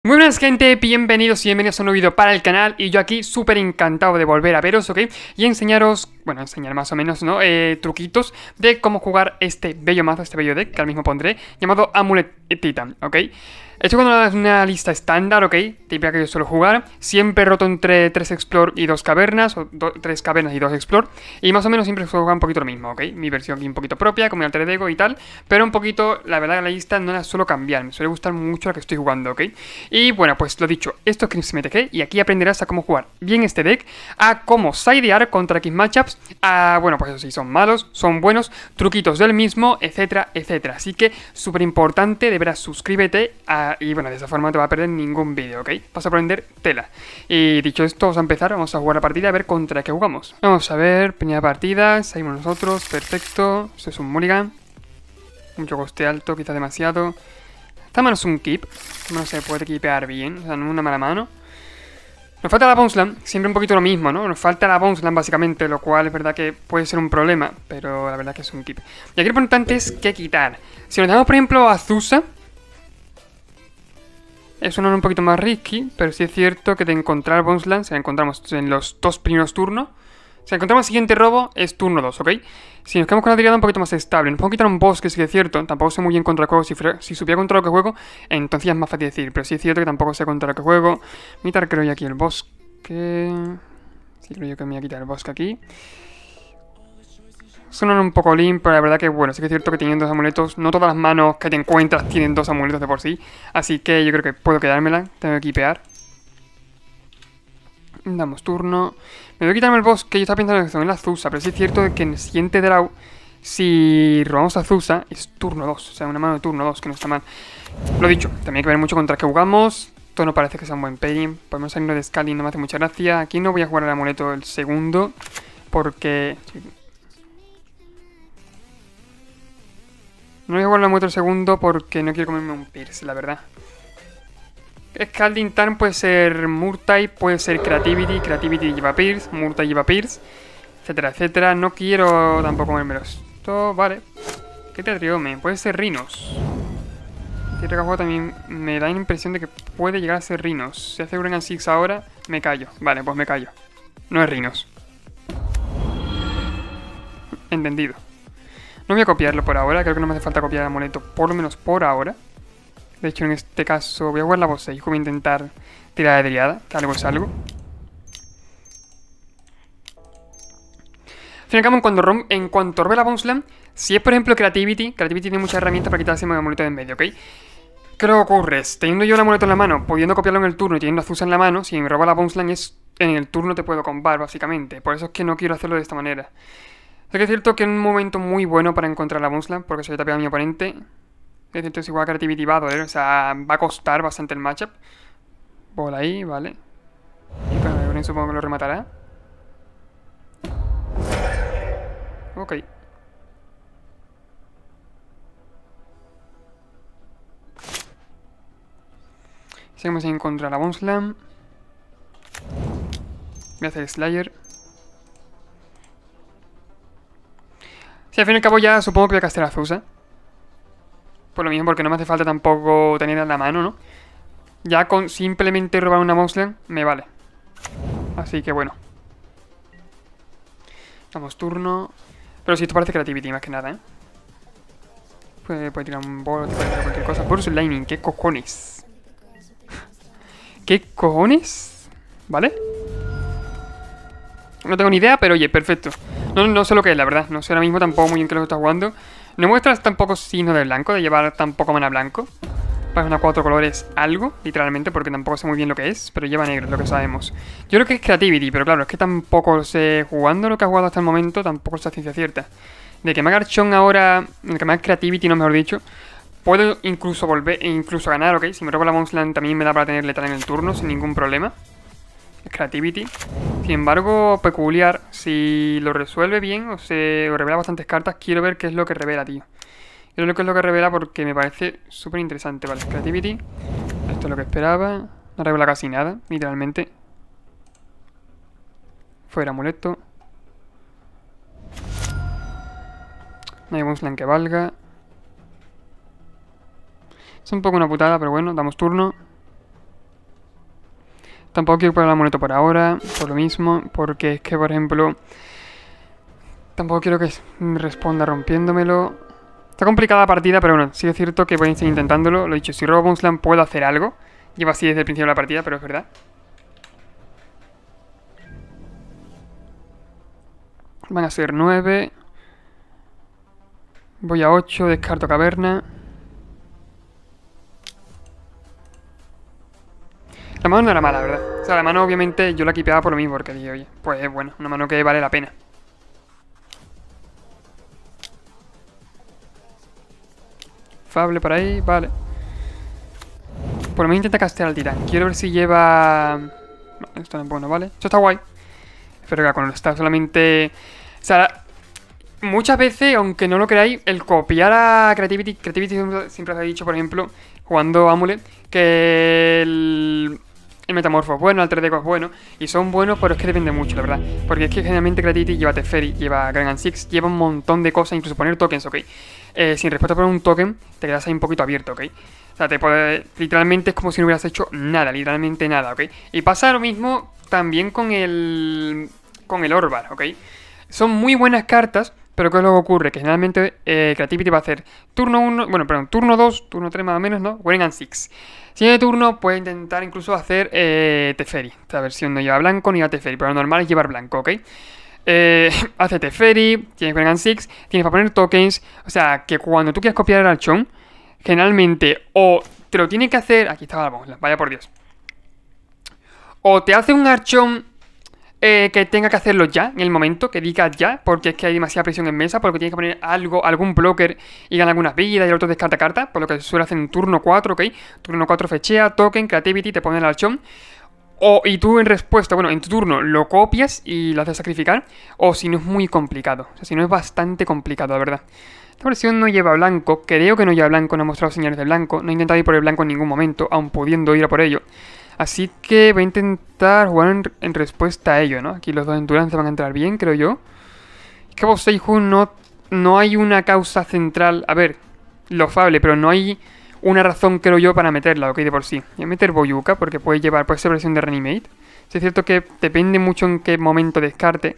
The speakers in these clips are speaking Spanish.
Muy buenas gente, bienvenidos y bienvenidos a un nuevo vídeo para el canal. Y yo aquí súper encantado de volver a veros, ¿ok? Y enseñaros, bueno, enseñar más o menos, ¿no? Truquitos de cómo jugar este bello mazo, este bello deck, que ahora mismo pondré, llamado Amulet Titan, ¿ok? Estoy jugando una lista estándar, ¿ok? Típica que yo suelo jugar. Siempre he roto entre 3 Explore y 2 cavernas, o 3 cavernas y 2 Explore. Y más o menos siempre suelo jugar un poquito lo mismo, ¿ok? Mi versión aquí un poquito propia, con mi alter ego y tal. Pero un poquito, la verdad, la lista no la suelo cambiar. Me suele gustar mucho la que estoy jugando, ¿ok? Y bueno, pues lo dicho, esto es CryptsMTG y aquí aprenderás a cómo jugar bien este deck, a cómo sidear contra X matchups, a, bueno, pues eso sí, son malos, son buenos, truquitos del mismo, etcétera, etcétera. Así que súper importante, de veras, suscríbete y bueno, de esa forma no te va a perder ningún vídeo, ¿ok? Vas a aprender tela. Y dicho esto, vamos a empezar, vamos a jugar la partida a ver contra qué jugamos. Vamos a ver, primera partida, salimos nosotros, perfecto, esto es un mulligan, mucho coste alto, quizás demasiado. Esta mano es un keep, no se puede keepear bien, o sea, no es una mala mano. Nos falta la Bounce Land, siempre un poquito lo mismo, ¿no? Nos falta la Bounce Land básicamente, lo cual es verdad que puede ser un problema, pero la verdad que es un keep. Y aquí lo importante es qué quitar. Si nos damos, por ejemplo, a Zusa, es un poquito más risky, pero sí es cierto que de encontrar Bounce Land, si la encontramos en los dos primeros turnos, si encontramos el siguiente robo, es turno 2, ¿ok? Si nos quedamos con la tirada un poquito más estable, nos podemos quitar un bosque, sí que es cierto. Tampoco sé muy bien contra el juego. Si supiera contra lo que juego, entonces ya es más fácil decir. Pero sí es cierto que tampoco sé contra lo que juego. Mitar creo yo aquí el bosque. Sí, creo yo que me voy a quitar el bosque aquí. Suenan un poco limp, pero la verdad que bueno, sí que es cierto que teniendo dos amuletos, no todas las manos que te encuentras tienen dos amuletos de por sí. Así que yo creo que puedo quedármela. Tengo que equipear. Damos turno. Me voy a quitarme el bosque. Yo estaba pensando que son en la Zusa, pero sí es cierto que en el siguiente draw, si robamos a Zusa, es turno 2. O sea, una mano de turno 2, que no está mal. Lo dicho, también hay que ver mucho contra qué jugamos. Esto no parece que sea un buen pairing. Podemos salirnos de Scaling, no me hace mucha gracia. Aquí no voy a jugar el amuleto el segundo, porque... No voy a jugar el amuleto el segundo porque no quiero comerme un Pierce, la verdad. Scalding Tarn puede ser Murtai, puede ser Creativity, Creativity lleva Pierce, Murtai lleva Pierce, etcétera, etcétera. No quiero tampoco comérmelo esto, vale. ¿Qué te Triome? Puede ser Rhinos. Tierra que juego también me da la impresión de que puede llegar a ser Rhinos. Si hace Urangan Six ahora, me callo. Vale, pues me callo. No es Rhinos. Entendido. No voy a copiarlo por ahora, creo que no me hace falta copiar el amuleto, por lo menos por ahora. De hecho, en este caso voy a jugar la voz 6, voy a intentar tirar de driada, que algo es algo. Al fin y al cabo, en cuanto robe la Bounce Land, si es por ejemplo Creativity tiene muchas herramientas para quitarse el amuleto de en medio, ¿ok? ¿Qué lo que ocurre? Es, teniendo yo el amuleto en la mano, pudiendo copiarlo en el turno y teniendo a Zusa en la mano, si me roba la Bounce Land es en el turno te puedo combar, básicamente. Por eso es que no quiero hacerlo de esta manera. Sé que es cierto que es un momento muy bueno para encontrar la Bounce Land, porque se le tapea a mi oponente. Es cierto, es igual Creativity va a doler, o sea, va a costar bastante el matchup. Bola ahí, vale. Y con eso supongo que lo rematará. Ok. Seguimos en contra la Bounce Land. Voy a hacer Slayer. Sí, al fin y al cabo ya supongo que voy a castear a Zusa. Por lo mismo, porque no me hace falta tampoco tenerla en la mano, ¿no? Ya con simplemente robar una Bounce Land me vale. Así que bueno. Vamos turno. Pero si esto parece Creativity más que nada, ¿eh? Puede tirar un bolo, puede tirar cualquier cosa. Burst Lightning, ¿qué cojones? ¿Qué cojones? ¿Vale? No tengo ni idea, pero oye, perfecto. No sé lo que es, la verdad. No sé ahora mismo tampoco muy bien qué lo está jugando. No muestras tampoco signo de blanco, de llevar tampoco mana blanco. Para una 4 colores algo, literalmente, porque tampoco sé muy bien lo que es, pero lleva negro, es lo que sabemos. Yo creo que es Creativity, pero claro, es que tampoco sé, jugando lo que ha jugado hasta el momento, tampoco es ciencia cierta. De que me haga Archon ahora, de que me haga Creativity, no mejor dicho, puedo incluso volver, incluso ganar, ¿ok? Si me robo la Bounce Land también me da para tener letal en el turno, sin ningún problema. Es Creativity. Sin embargo, peculiar, si lo resuelve bien o revela bastantes cartas, quiero ver qué es lo que revela, tío. Quiero ver qué es lo que revela porque me parece súper interesante. Vale, Creativity. Esto es lo que esperaba. No revela casi nada, literalmente. Fuera amuleto. No hay Bounce Land que valga. Es un poco una putada, pero bueno, damos turno. Tampoco quiero poner el amuleto por ahora, por lo mismo, porque es que, por ejemplo, tampoco quiero que me responda rompiéndomelo. Está complicada la partida, pero bueno, sí es cierto que voy a seguir intentándolo. Lo he dicho, si robo Bonesland puedo hacer algo. Llevo así desde el principio de la partida, pero es verdad. Van a ser 9. Voy a 8, descarto caverna. La mano no era mala, ¿verdad? O sea, la mano obviamente yo la equipeaba por lo mismo, porque dije, oye, pues es bueno, una mano que vale la pena. Fable por ahí, vale. Por lo menos intenta castear al titán. Quiero ver si lleva... No, esto no es bueno, ¿vale? Esto está guay. Pero que con está solamente... O sea, muchas veces, aunque no lo creáis, el copiar a Creativity... Creativity siempre os ha dicho, por ejemplo, jugando Amulet, que el Metamorfo es bueno, el 3D es bueno, y son buenos, pero es que depende mucho, la verdad. Porque es que generalmente Creativity lleva Teferi, lleva Grand Six, lleva un montón de cosas, incluso poner tokens, ¿ok? Sin respuesta por un token, te quedas ahí un poquito abierto, ¿ok? O sea, literalmente es como si no hubieras hecho nada, literalmente nada, ¿ok? Y pasa lo mismo también con el Orbar, ¿ok? Son muy buenas cartas, pero ¿qué es lo que ocurre? Que generalmente Creativity va a hacer turno 1, bueno, perdón, turno 2, turno 3 más o menos, ¿no? Wedding and Six. Siguiente turno puede intentar incluso hacer Teferi. Esta versión no lleva blanco ni lleva Teferi, pero lo normal es llevar blanco, ¿ok? Hace Teferi, tienes Wedding and Six, tienes para poner tokens. O sea, que cuando tú quieras copiar el archón, generalmente o te lo tiene que hacer... Aquí estaba la bomba, vaya por Dios. O te hace un archón que tenga que hacerlo ya, en el momento, que diga ya, porque es que hay demasiada presión en mesa, porque tienes que poner algo, algún blocker y gana algunas vidas y el otro descarta carta, por lo que se suele hacer en turno 4, ¿ok? Turno 4 fechea, token, creativity, te pone el archón. Y tú en respuesta, bueno, en tu turno lo copias y lo haces sacrificar, o si no es muy complicado, o sea, si no es bastante complicado, la verdad. Esta versión no lleva blanco, creo que no lleva blanco, no ha mostrado señales de blanco, no he intentado ir por el blanco en ningún momento, aun pudiendo ir a por ello. Así que voy a intentar jugar en respuesta a ello, ¿no? Aquí los dos Endurance van a entrar bien, creo yo. Es que vos Seiju no hay una causa central. A ver, lo Fable, pero no hay una razón, creo yo, para meterla, ok, de por sí. Voy a meter Boyuka porque puede ser versión de Reanimate. Sí, es cierto que depende mucho en qué momento descarte.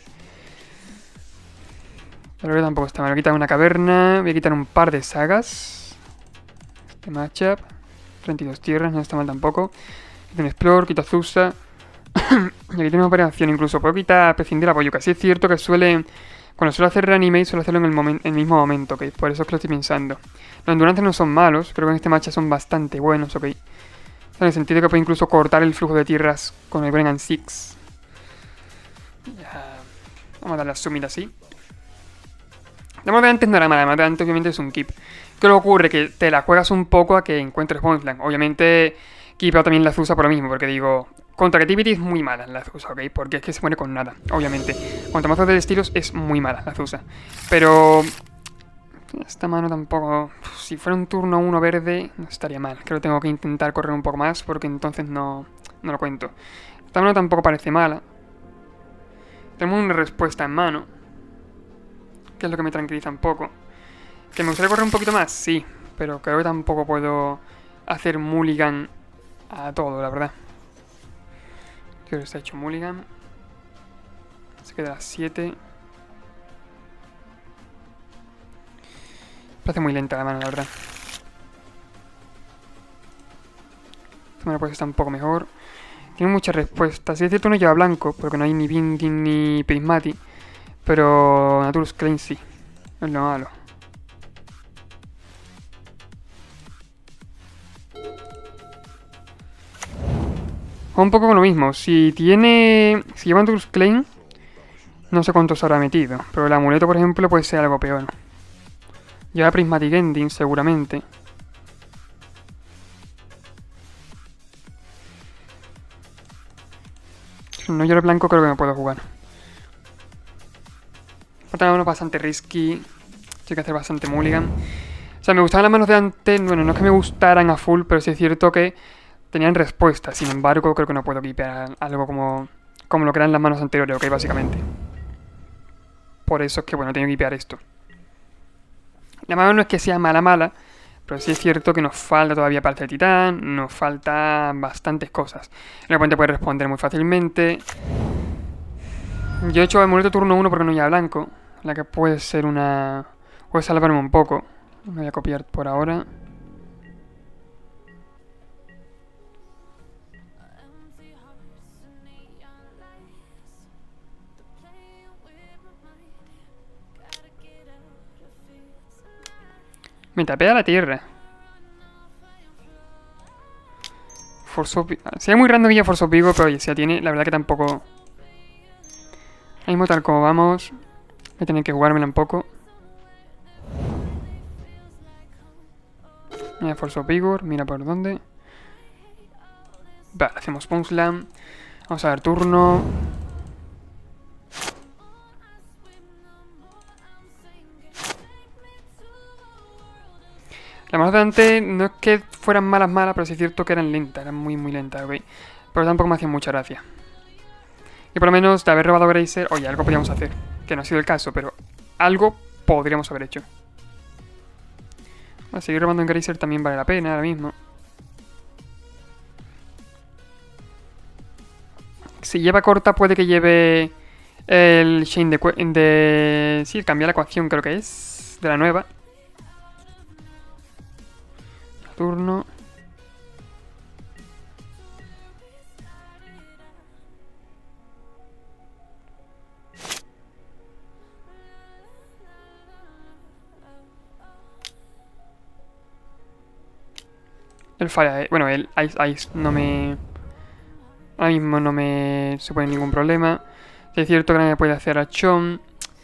Pero tampoco está mal. Voy a quitar una caverna, voy a quitar un par de sagas. Este matchup. 32 tierras, no está mal tampoco. Quito un Explore, quito Azusa. Y aquí tenemos variación incluso. Puedo quitar prescindir la Boyuka. Sí es cierto que cuando suelo hacer Reanimate, suelo hacerlo en el mismo momento, ok. Por eso es que lo estoy pensando. Los Endurances no son malos. Creo que en este match son bastante buenos, ok. En el sentido que puedo incluso cortar el flujo de tierras con el Brennan Six. Ya. Vamos a darle a Summit así. La mano de antes no era mala, la mano de antes obviamente es un keep. ¿Qué le ocurre? Que te la juegas un poco a que encuentres Bonesland. Obviamente, keepeo también la Azusa por lo mismo, porque digo, contra Creativity es muy mala la Azusa, ¿ok? Porque es que se muere con nada, obviamente. Contra mazos de estilos es muy mala la Azusa. Pero esta mano tampoco... Si fuera un turno 1 verde, no estaría mal. Creo que tengo que intentar correr un poco más, porque entonces no lo cuento. Esta mano tampoco parece mala. Tenemos una respuesta en mano, que es lo que me tranquiliza un poco. ¿Que me gustaría correr un poquito más? Sí, pero creo que tampoco puedo hacer mulligan a todo, la verdad. Creo que está hecho mulligan. Se queda a 7. Parece muy lenta la mano, la verdad. Esta mano pues está un poco mejor. Tiene muchas respuestas. Si es cierto, no lleva blanco, porque no hay ni Binding ni Prismatic. Pero Naturus Claim sí. Es lo malo. Un poco con lo mismo. Si lleva Naturus Claim, no sé cuántos habrá metido. Pero el amuleto, por ejemplo, puede ser algo peor. Lleva Prismatic Ending, seguramente. Si no lleva el blanco, creo que me puedo jugar. Otra mano bastante risky. Hay que hacer bastante mulligan. O sea, me gustaban las manos de antes. Bueno, no es que me gustaran a full, pero sí es cierto que tenían respuesta. Sin embargo, creo que no puedo equipear algo como lo que eran las manos anteriores, ok, básicamente. Por eso es que, bueno, tengo que equipear esto. La mano no es que sea mala, Pero sí es cierto que nos falta todavía parte de titán, nos faltan bastantes cosas. El oponente puede responder muy fácilmente. Yo he hecho amuleto turno 1 porque no lleva blanco, la que puede ser una... puede salvarme un poco. Me voy a copiar por ahora. Me tapea la tierra. Sería muy random que ya Force of Vigor, pero oye, si ya tiene, la verdad que tampoco... Ahora mismo tal como vamos, voy a tener que jugármela un poco. Mira Force of Vigor, mira por dónde. Vale, hacemos Punk Slam. Vamos a dar turno. Las manos de antes no es que fueran malas, pero sí es cierto que eran lentas, eran muy lentas, ok. Pero tampoco me hacían mucha gracia. Y por lo menos de haber robado Grazer, oye, algo podríamos hacer. Que no ha sido el caso, pero algo podríamos haber hecho. Bueno, seguir robando en Grazer también vale la pena ahora mismo. Si lleva corta puede que lleve el Shane de... Sí, cambiar la ecuación creo que es. De la nueva. Turno. El Fire... Bueno, el Ice no me... Ahora mismo no me supone ningún problema. Es cierto que no me puede hacer a Chon.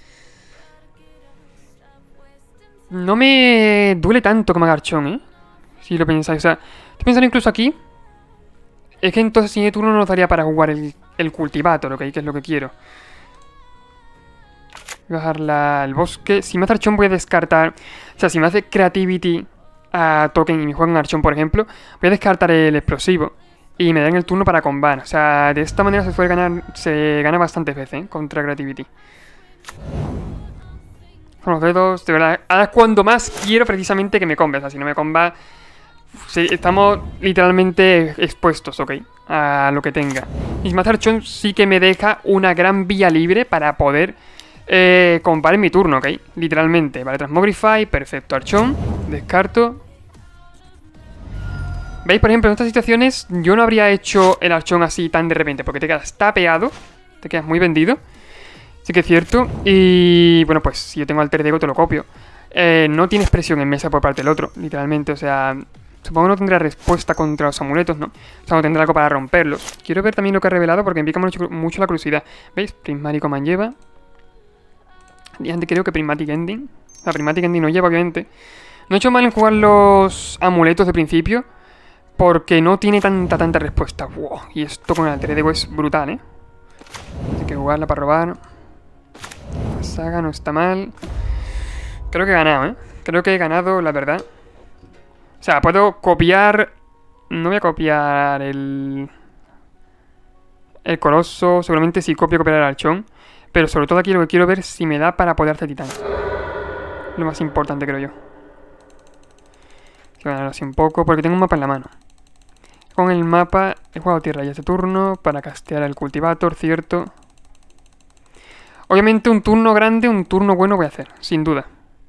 No me duele tanto como a Garchomp, ¿eh? Si lo pensáis. O sea, estoy pensando incluso aquí. Es que entonces si mi turno no nos daría para jugar el Cultivator, ¿ok? Que es lo que quiero. Voy a bajar el bosque. Si me hace Archon voy a descartar... O sea, si me hace Creativity a Token y me juega en Archon, por ejemplo, voy a descartar el explosivo. Y me dan el turno para combat. O sea, de esta manera se gana bastantes veces, ¿eh? Contra Creativity. Con los dedos, de verdad. Ahora es cuando más quiero precisamente que me comba. O sea, si no me comba... Sí, estamos literalmente expuestos, ¿ok? A lo que tenga. Y Archon sí que me deja una gran vía libre para poder combar en mi turno, ¿ok? Literalmente. Vale, Transmogrify, perfecto. Archon, descarto. ¿Veis? Por ejemplo, en estas situaciones yo no habría hecho el Archon así tan de repente, porque te quedas tapeado, te quedas muy vendido. Sí que es cierto. Y bueno, pues si yo tengo Alter Ego te lo copio. No tienes presión en mesa por parte del otro, literalmente, o sea... Supongo que no tendrá respuesta contra los amuletos, ¿no? O sea, no tendrá algo para romperlos. Quiero ver también lo que ha revelado porque me pica mucho la curiosidad. ¿Veis? Prismático Man lleva. Y antes creo que Prismatic Ending. La Prismatic Ending no lleva, obviamente. No he hecho mal en jugar los amuletos de principio porque no tiene tanta respuesta. Wow. Y esto con el Alter Ego es brutal, ¿eh? Hay que jugarla para robar. La saga no está mal. Creo que he ganado, ¿eh? Creo que he ganado, la verdad. O sea, puedo copiar... No voy a copiar el Coloso. Seguramente sí copiar el Archon. Pero sobre todo aquí lo que quiero ver es si me da para poder hacer titán. Lo más importante, creo yo. Voy a ganar así un poco porque tengo un mapa en la mano. Con el mapa he jugado tierra ya este turno para castear el Cultivator, cierto. Obviamente un turno grande, un turno bueno voy a hacer, sin duda.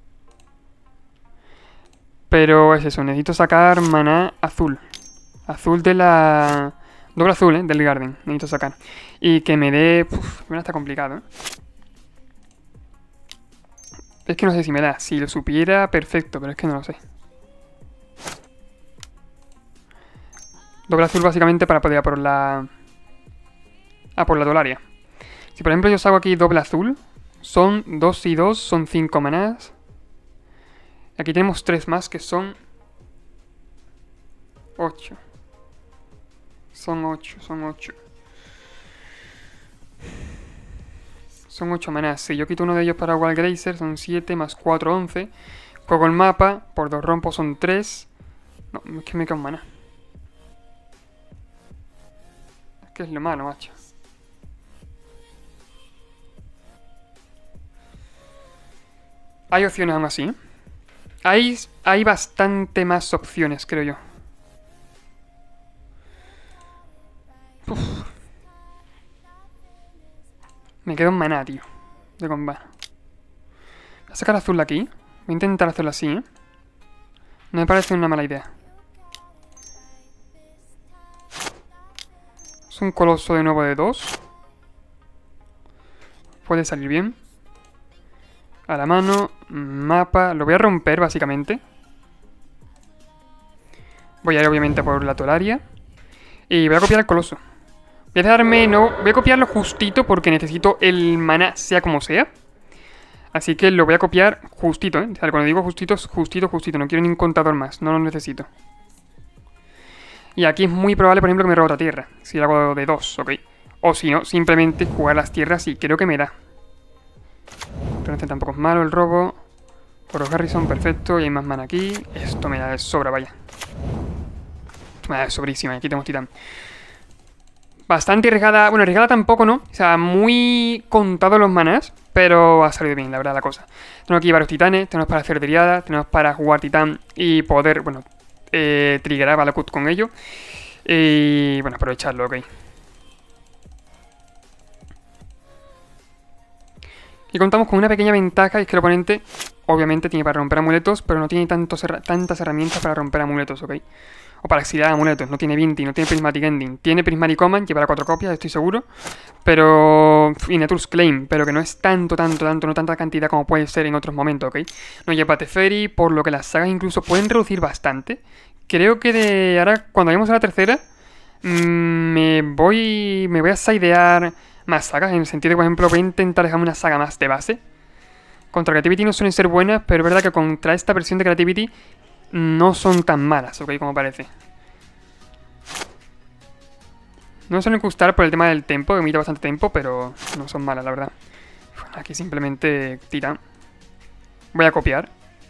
Pero es eso, necesito sacar maná azul. Azul de la... Doble azul, del Garden. Necesito sacar. Y que me dé... Bueno, está complicado, ¿eh? Es que no sé si me da. Si lo supiera, perfecto, pero es que no lo sé. Doble azul básicamente para poder ir a por la... A por la Dolaria. Si por ejemplo yo saco aquí doble azul, son 2 y 2, son 5 manás. Aquí tenemos 3 más que son 8. Son 8. Son 8 manás. Si yo quito uno de ellos para Wild Grazer, son 7 más 4, 11. Juego el mapa, por 2 rompos son 3. No, es que me queda un maná. Es que es lo malo, macho. Hay opciones aún así, ¿eh? Hay bastante más opciones, creo yo. Uf. Me quedo en maná, tío. De combate. Voy a sacar azul de aquí. Voy a intentar hacerlo así, ¿eh? No me parece una mala idea. Es un coloso de nuevo de 2. Puede salir bien. A la mano. Mapa. Lo voy a romper, básicamente. Voy a ir, obviamente, por la tolaria. Y voy a copiar el coloso. Voy a dejarme... No, voy a copiarlo justito porque necesito el maná sea como sea. Así que lo voy a copiar justito, ¿eh? O sea, cuando digo justito, es justito, justito. No quiero ni un contador más. No lo necesito. Y aquí es muy probable, por ejemplo, que me robe otra tierra. Si lo hago de 2, ¿ok? O si no, simplemente jugar las tierras y creo que me da. Pero este tampoco es malo el robo. Oro Harrison, perfecto. Y hay más mana aquí. Esto me da de sobra, vaya. Esto me da de sobrísima. Y aquí tenemos titán. Bastante arriesgada. Bueno, arriesgada tampoco, ¿no? O sea, muy contado los manás. Pero ha salido bien, la verdad, la cosa. Tenemos aquí varios titanes. Tenemos para hacer triada. Tenemos para jugar titán y poder, bueno, triggerar Valakut con ello. Y bueno, aprovecharlo, ok. Y contamos con una pequeña ventaja, y es que el oponente obviamente tiene para romper amuletos, pero no tiene tantas herramientas para romper amuletos, ¿ok? O para exiliar amuletos. No tiene Vinti, no tiene Prismatic Ending. Tiene Prismatic Command, llevará 4 copias, estoy seguro. Pero... y Natur's Claim, pero que no es tanto, no tanta cantidad como puede ser en otros momentos, ¿ok? No lleva Teferi, por lo que las sagas incluso pueden reducir bastante. Creo que de ahora, cuando vayamos a la tercera, me voy a sidear más sagas, en el sentido de, por ejemplo, voy a intentar dejarme una saga más de base. Contra Creativity no suelen ser buenas, pero es verdad que contra esta versión de Creativity no son tan malas, ok, como parece. No me suelen gustar por el tema del tempo, que emite bastante tempo, pero no son malas, la verdad. Bueno, aquí simplemente titán. Voy a copiar.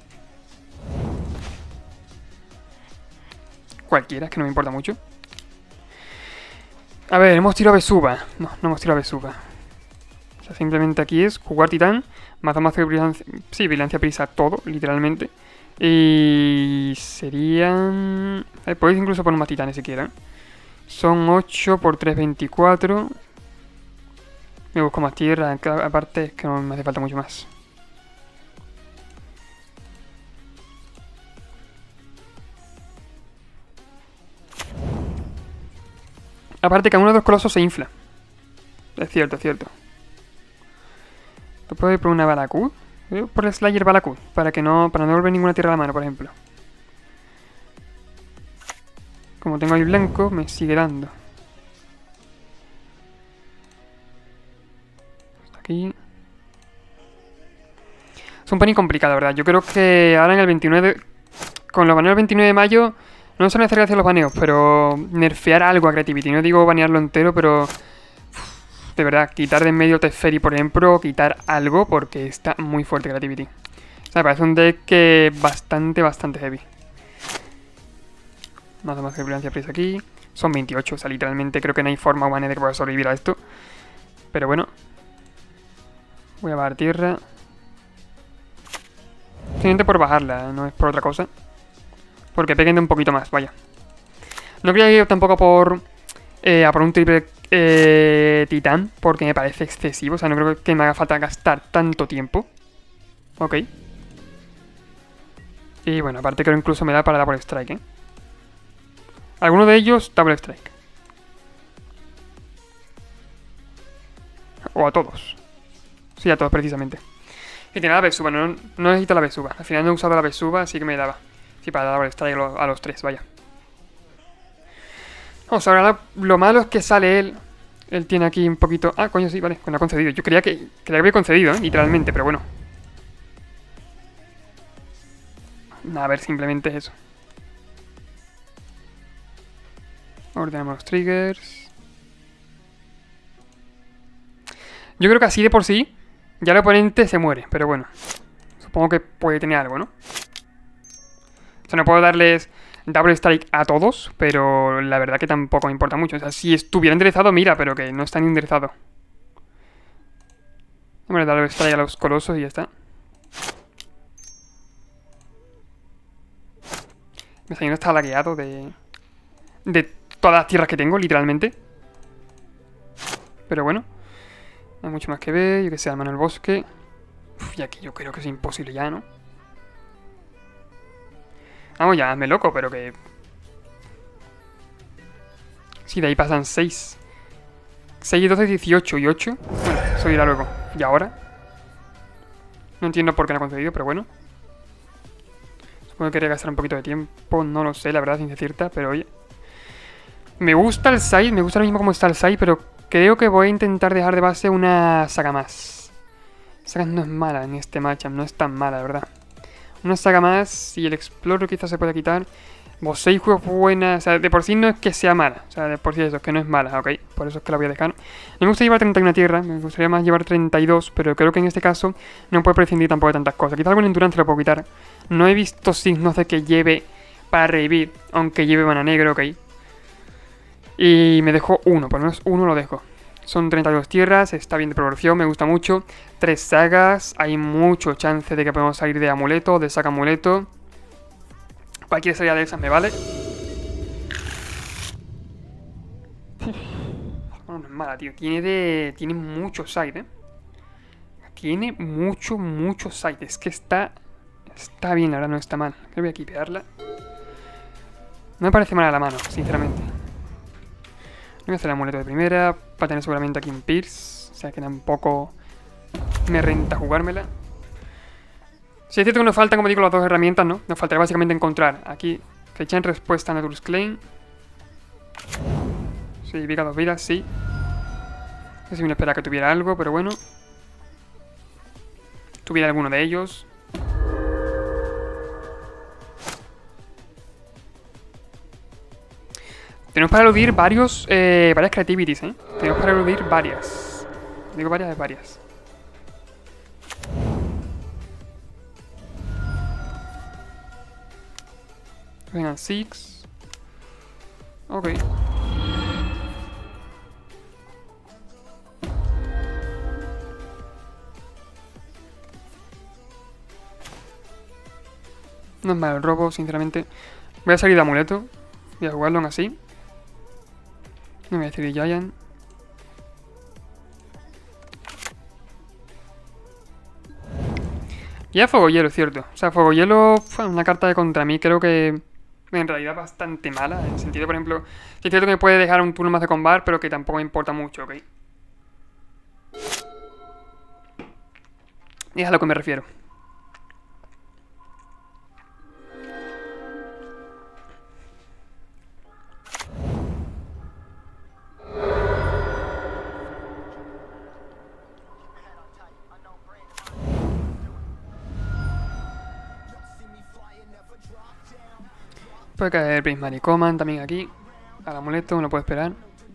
Cualquiera, es que no me importa mucho. A ver, hemos tirado a Vesuva. No hemos tirado a Vesuva. O sea, simplemente aquí es jugar titán, mazo de vigilancia, sí, vigilancia prisa, todo, literalmente. Y serían... podéis incluso poner más titanes si quieren. Son 8 por 3, 24. Me busco más tierra, aparte es que no me hace falta mucho más. Aparte, cada uno de los colosos se infla. Es cierto, es cierto. Puedo ir por una Valakut. Por el Slayer Valakut. Para no volver ninguna tierra a la mano, por ejemplo. Como tengo ahí blanco, me sigue dando. Hasta aquí. Es un pelín complicado, ¿verdad? Yo creo que ahora en el 29... Con los baneos del 29 de mayo... No son necesarios hacer los baneos, pero nerfear algo a Creativity. No digo banearlo entero, pero... de verdad, quitar de en medio Teferi, por ejemplo, o quitar algo, porque está muy fuerte Creativity. O sea, me parece un deck que bastante heavy. Más que brilhancia prisa aquí. Son 28, o sea, literalmente creo que no hay forma humana de que pueda sobrevivir a esto. Pero bueno. Voy a bajar tierra. Simplemente por bajarla, no es por otra cosa. Porque peguen de un poquito más, vaya. No quería ir tampoco por un triple titán, porque me parece excesivo. O sea, no creo que me haga falta gastar tanto tiempo. Ok. Y bueno, aparte creo que incluso me da para Double Strike, ¿eh? Alguno de ellos, Double Strike. O a todos. Sí, a todos precisamente. Y tiene la Vesuva, no necesito la Vesuva. Al final no he usado la Vesuva, así que me daba. Sí, para Double Strike a los 3, vaya. Vamos, ahora lo malo es que sale él. Él tiene aquí un poquito... Ah, coño, sí, vale, pues no ha concedido. Yo creía que había concedido, literalmente, pero bueno. A ver, simplemente es eso. Ordenamos los triggers. Yo creo que así de por sí ya el oponente se muere, pero bueno. Supongo que puede tener algo, ¿no? O sea, no puedo darles Double Strike a todos, pero la verdad que tampoco me importa mucho. O sea, si estuviera enderezado, mira, pero que no está ni enderezado. Vamos a darle Double Strike a los colosos y ya está. Mi señor está lagueado de todas las tierras que tengo, literalmente. Pero bueno. No hay mucho más que ver. Yo que sé, al menos el bosque. Uf, y aquí yo creo que es imposible ya, ¿no? Vamos, ya, hazme loco, pero que... Sí, de ahí pasan 6. 6, 12, 18 y 8. Bueno, eso irá luego. ¿Y ahora? No entiendo por qué no ha concedido, pero bueno. Supongo que quería gastar un poquito de tiempo. No lo sé, la verdad, ciencia cierta, pero oye. Me gusta el side, me gusta lo mismo como está el side, pero creo que voy a intentar dejar de base una saga más. Saga no es mala en este matchup, no es tan mala, la verdad. Una saga más y el Explorer quizás se pueda quitar. Bosei juego buena, o sea, de por sí no es que sea mala, o sea, de por sí eso, es que no es mala, ok, por eso es que la voy a dejar. No me gusta llevar 31 tierra, me gustaría más llevar 32, pero creo que en este caso no puedo prescindir tampoco de tantas cosas. Quizás algún endurance lo puedo quitar. No he visto signos de que lleve para revivir, aunque lleve mana negro, ok. Y me dejo uno, por lo menos uno lo dejo. Son 32 tierras, está bien de proporción, me gusta mucho. 3 sagas, hay mucho chance de que podamos salir de amuleto, de saga amuleto. Cualquier salida de esas me vale. No, no es mala, tío. Tiene mucho side, ¿eh? Tiene mucho side. Es que está bien, la verdad, no está mal. Creo que voy a equipearla. No me parece mala la mano, sinceramente. Voy a hacer el amuleto de primera. Para tener seguramente aquí un Pierce. O sea que tampoco me renta jugármela. Si es cierto que nos faltan, como digo, las dos herramientas, ¿no? Nos faltaría básicamente encontrar aquí fecha en respuesta a Naturus Claim. Sí, Vika 2 vidas, sí. No sé si me esperaba que tuviera algo, pero bueno. Tuviera alguno de ellos. Tenemos para eludir varias creativities, ¿eh? Tenemos para eludir varias. Digo varias, varias. Vengan, 6. Ok. No es malo el robo, sinceramente. Voy a salir de amuleto. Voy a jugarlo en así. No voy a decir Giant. Y a Fuego Hielo, cierto. O sea, Fuego Hielo fue una carta de contra mí. Creo que en realidad bastante mala. En el sentido, por ejemplo, sí es cierto que me puede dejar un turno más de combat, pero que tampoco me importa mucho, ¿ok? Y es a lo que me refiero. Puede caer Prismatic Command también aquí. Al amuleto, no lo puedo esperar.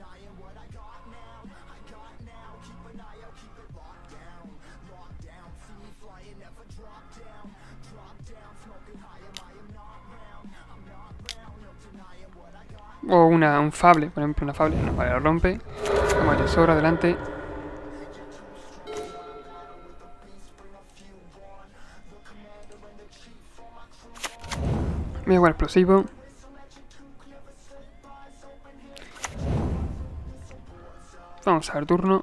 O un Fable, por ejemplo, una Fable. No, vale, lo rompe. Como el tesoro, adelante. Voy a jugar explosivo. Vamos a ver turno.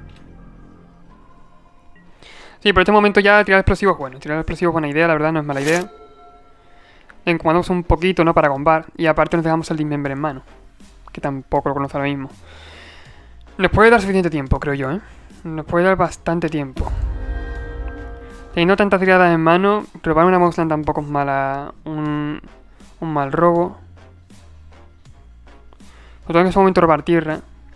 Sí, por este momento ya tirar explosivos, bueno, tirar explosivos es buena idea, la verdad, no es mala idea. Encomendamos un poquito, ¿no? Para combar. Y aparte nos dejamos el Dismember en mano. Que tampoco lo conozco ahora mismo. Nos puede dar suficiente tiempo, creo yo, ¿eh? Nos puede dar bastante tiempo. Teniendo tantas tiradas en mano, robar una Moxland tampoco es mala. Un mal robo. Sobre todo en ese momento robar tierra.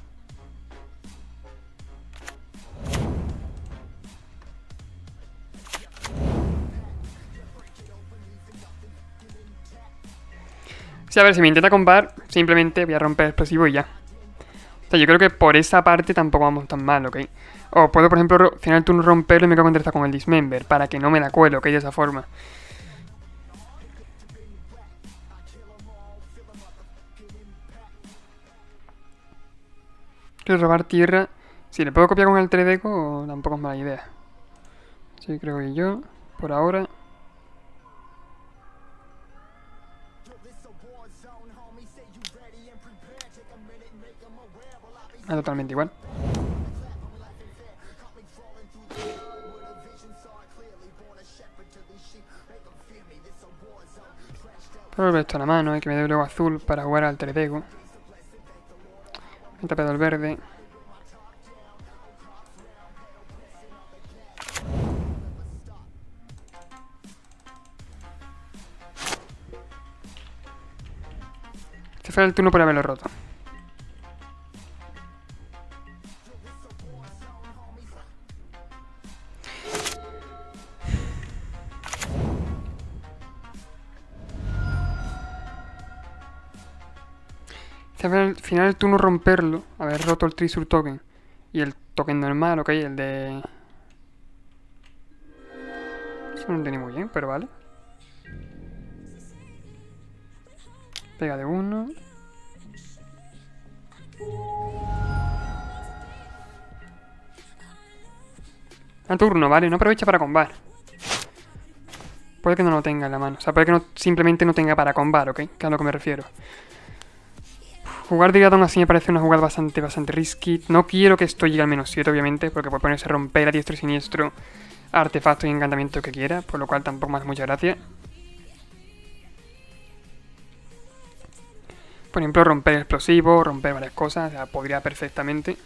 Sí, a ver, si me intenta combar, simplemente voy a romper el explosivo y ya. O sea, yo creo que por esa parte tampoco vamos tan mal, ¿ok? O puedo, por ejemplo, final turno romperlo y me cago en con el Dismember, para que no me la cuelo, ¿ok? De esa forma. Quiero robar tierra. Si le puedo copiar con el 3D, tampoco es mala idea. Sí, creo que yo, por ahora. Da totalmente igual. Puedo volver esto a la mano, que me dé luego azul para jugar al Alter Ego. Me he tapado el verde. Este fue el turno por haberlo roto. Al final del turno romperlo, haber roto el Treasure Token y el token normal, ok, el de... Eso no lo entendí muy bien, pero vale. Pega de uno. A turno, vale, no aprovecha para combar. Puede que no lo tenga en la mano, o sea, puede que no, simplemente no tenga para combar, ok, que es a lo que me refiero. Jugar Diriadon así me parece una jugada bastante risky. No quiero que esto llegue al -7, obviamente, porque puede ponerse a romper a diestro y siniestro artefactos y encantamientos que quiera, por lo cual tampoco me hace mucha gracia. Por ejemplo, romper explosivo, romper varias cosas, o sea, podría perfectamente.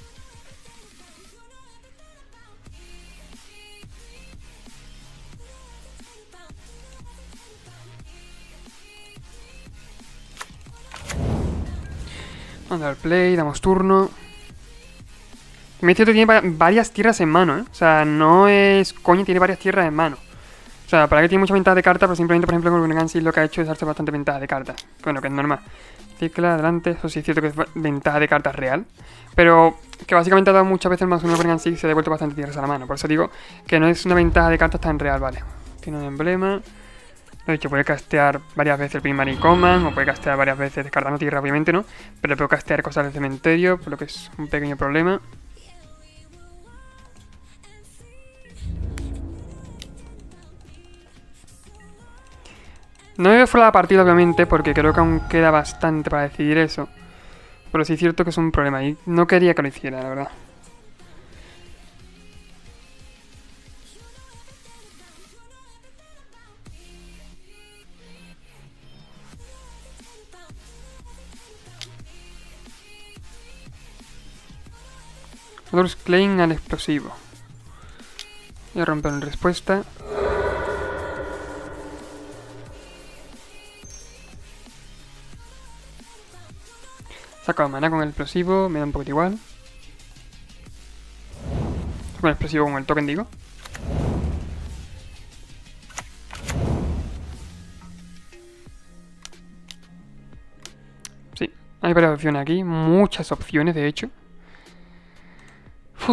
Vamos a dar play, damos turno. Me dice que tiene varias tierras en mano, ¿eh? O sea, no es coño, tiene varias tierras en mano. O sea, para que tiene mucha ventaja de carta, pero simplemente, por ejemplo, con Urgancy lo que ha hecho es darse bastante ventaja de carta. Bueno, que es normal. Cicla, adelante, eso sí es cierto que es ventaja de cartas real. Pero que básicamente ha dado muchas veces más uno con Urgancy y se ha devuelto bastante tierras a la mano. Por eso digo que no es una ventaja de cartas tan real, vale. Tiene un emblema. Lo he dicho, puede castear varias veces el Primary Command, o puede castear varias veces descartando tierra, obviamente no. Pero puedo castear cosas del cementerio, por lo que es un pequeño problema. No me veo fuera de la partida, obviamente, porque creo que aún queda bastante para decidir eso. Pero sí es cierto que es un problema y no quería que lo hiciera, la verdad. Otros Klein al explosivo. Voy a romper en respuesta. Saco maná con el explosivo, me da un poquito igual. Con el explosivo con el token, digo. Sí, hay varias opciones aquí, muchas opciones de hecho. Uf.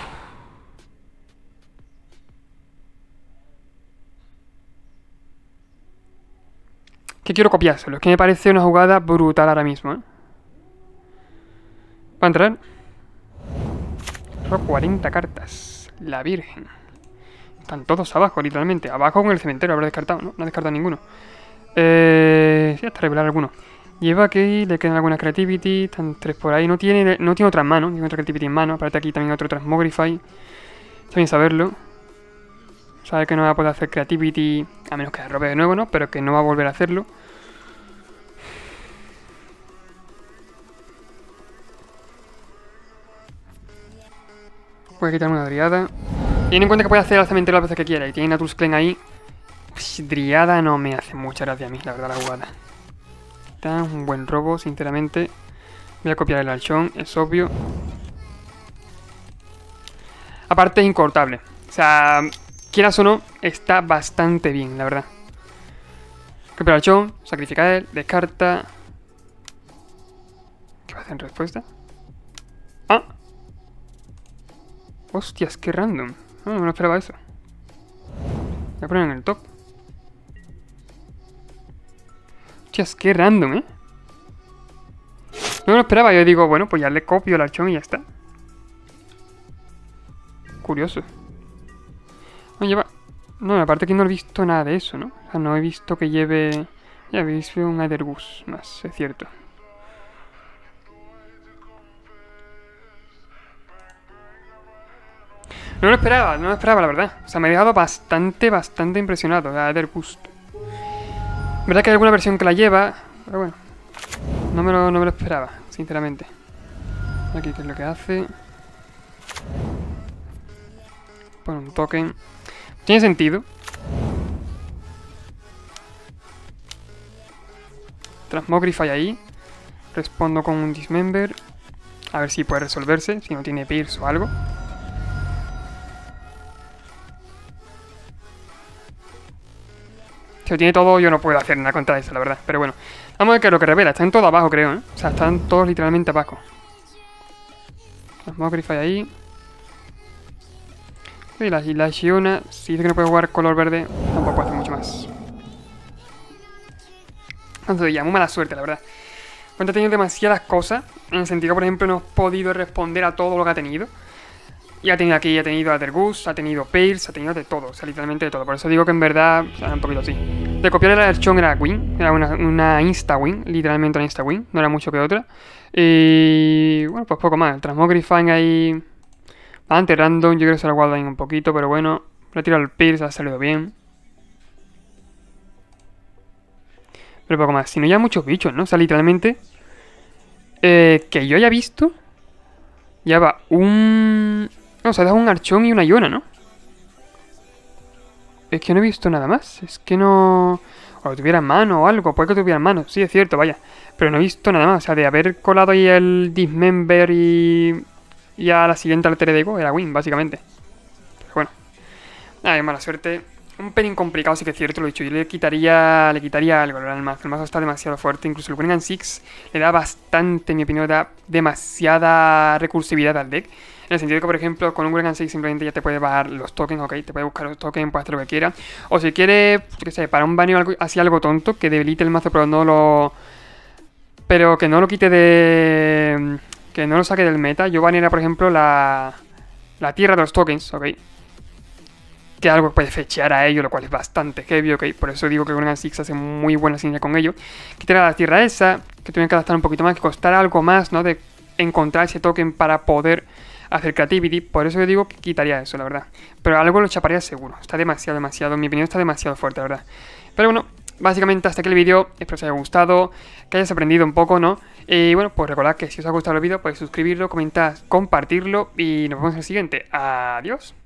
Que quiero copiárselo, es que me parece una jugada brutal ahora mismo, ¿eh? Va a entrar. Solo 40 cartas. La Virgen. Están todos abajo, literalmente. Abajo con el cementerio, habrá descartado, ¿no? No ha descartado ninguno. Sí, hasta revelar alguno. Lleva aquí, le quedan algunas creativity. Están 3 por ahí. No tiene otra en mano. Tiene otra creativity en mano. Aparte aquí también otro Transmogrify. Está bien saberlo. Sabe que no va a poder hacer creativity. A menos que la robe de nuevo, ¿no? Pero que no va a volver a hacerlo. Puede quitarme una Driada. Ten en cuenta que puede hacer al cementerio las veces que quiera. Y tiene Naturus Klein ahí. Pues, Driada no me hace mucha gracia a mí, la verdad, la jugada. Está un buen robo, sinceramente. Voy a copiar el Archon, es obvio. Aparte es incortable. O sea, quieras o no, está bastante bien, la verdad. Copia el Archon, sacrifica a él, descarta. ¿Qué va a hacer en respuesta? ¡Ah! Hostias, qué random. No me esperaba eso. Voy a poner en el top. Hostias, qué random, ¿eh? No me lo esperaba. Yo digo, bueno, pues ya le copio el archón y ya está. Curioso. No lleva... No, aparte que no he visto nada de eso, ¿no? O sea, no he visto que lleve... Ya habéis visto un Aethergus más, es cierto. No lo esperaba, no lo esperaba, la verdad. O sea, me ha dejado bastante impresionado la Ethergust. Verdad que hay alguna versión que la lleva, pero bueno. No me lo esperaba, sinceramente. Aquí, ¿qué es lo que hace? Pone un token. Tiene sentido. Transmogrify ahí. Respondo con un Dismember. A ver si puede resolverse, si no tiene Pierce o algo. Si lo tiene todo, yo no puedo hacer nada contra eso, la verdad. Pero bueno, vamos a ver qué es lo que revela. Están todos abajo, creo, ¿eh? O sea, están todos literalmente abajo. Transmogrify ahí. Y la Shiona, si dice que no puede jugar color verde, tampoco hace mucho más. Entonces ya, muy mala suerte, la verdad. Cuando ha tenido demasiadas cosas, en el sentido, por ejemplo, no ha podido responder a todo lo que ha tenido. Y ha tenido aquí, ha tenido Ethergust, ha tenido Pierce, ha tenido de todo, o sea, literalmente de todo. Por eso digo que en verdad, o sea, un poquito así. De copiar el Archon era win, era una insta-win, literalmente una insta-win, no era mucho que otra. Y bueno, pues poco más. El Transmogrifying ahí, bastante random, yo creo que se lo guardo ahí un poquito, pero bueno. Le tiro al Pierce, ha salido bien. Pero poco más, si no ya muchos bichos, ¿no? O sea, literalmente, que yo haya visto, ya va un... No, se ha dado un Archon y una Iona, ¿no? Es que no he visto nada más. Es que no... O lo tuviera en mano o algo. Puede que tuviera en mano. Sí, es cierto, vaya. Pero no he visto nada más. O sea, de haber colado ahí el Dismember y... Y a la siguiente Alter Ego era win, básicamente. Pero bueno. Nada, mala suerte. Un pelín complicado, sí que es cierto, lo he dicho. Yo le quitaría algo al mazo. El mazo está demasiado fuerte. Incluso el Winning Six le da bastante, en mi opinión, da demasiada recursividad al deck. En el sentido de que, por ejemplo, con un Winning Six simplemente ya te puede bajar los tokens, ok. Te puede buscar los tokens, puede hacer lo que quiera. O si quiere, yo qué sé, para un baneo así algo tonto, que debilite el mazo, pero no lo... Pero que no lo quite de... Que no lo saque del meta. Yo banearía, por ejemplo, la tierra de los tokens, ok. Que algo puede fechear a ello, lo cual es bastante heavy, ok. Por eso digo que Winning Six hace muy buena sinergia con ello. Quitar la tierra esa, que tuvieron que adaptar un poquito más, que costara algo más, ¿no? De encontrar ese token para poder hacer creativity. Por eso yo digo que quitaría eso, la verdad. Pero algo lo chaparía seguro. Está demasiado, en mi opinión está demasiado fuerte, la verdad. Pero bueno, básicamente hasta aquí el vídeo. Espero que os haya gustado, que hayas aprendido un poco, ¿no? Y bueno, pues recordad que si os ha gustado el vídeo podéis suscribirlo, comentar, compartirlo y nos vemos en el siguiente. Adiós.